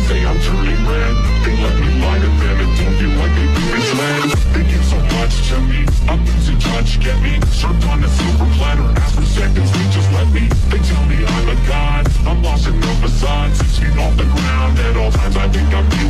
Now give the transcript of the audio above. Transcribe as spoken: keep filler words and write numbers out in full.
say I'm turning red. They let me lie to them and don't feel like they've been misled. Thank you so much to me, I'm losing touch, get me served on a silver platter, ask for seconds, they just let me. They tell me I'm a god, I'm lost in the facade, six feet off the ground. At all times I think I'm